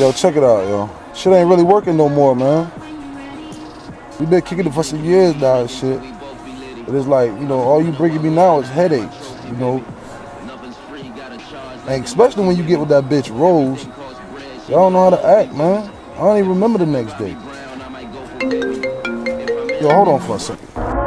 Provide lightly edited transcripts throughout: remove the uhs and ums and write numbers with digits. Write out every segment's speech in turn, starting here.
Yo, check it out, yo. Shit ain't really working no more, man. We been kicking it for some years now and shit. But it's like, you know, all you bringing me now is headaches, you know. And especially when you get with that bitch Rose, y'all don't know how to act, man. I don't even remember the next day. Yo, hold on for a second.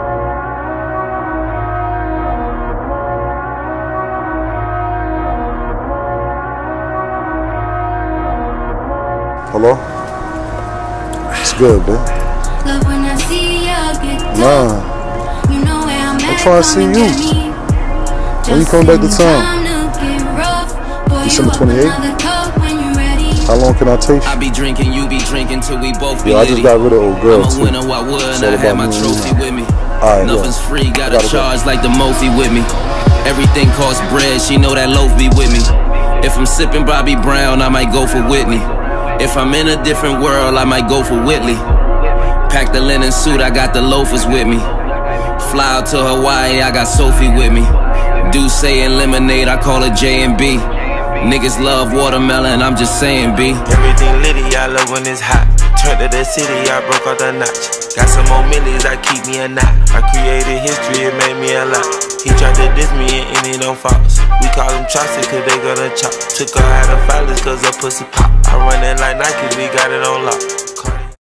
Hello? It's good, man. Nah. I'm trying to see you. When you coming back to town? December 28th? How long can I take you? I be drinking, you be drinking till we both be I just got rid of old girl too. I'm a winner, I would, I had my trophy with me. Right, nothing's free, got a charge like the Mophie with me. Everything costs bread, she know that loaf be with me. If I'm sipping Bobby Brown, I might go for Whitney. If I'm in a different world, I might go for Whitley. Pack the linen suit, I got the loafers with me. Fly out to Hawaii, I got Sophie with me. Douce and lemonade, I call it J&B. Niggas love watermelon, I'm just saying, B. Everything litty, I love when it's hot. Turned to the city, I broke out the notch. Got some more millies, I keep me a knot. I created history, it made me a lot. He tried to diss me and it don't false. We call them chopsticks cause they gonna chop. Took her out of filers cause her pussy pop. I run it like Nike, we got it on lock.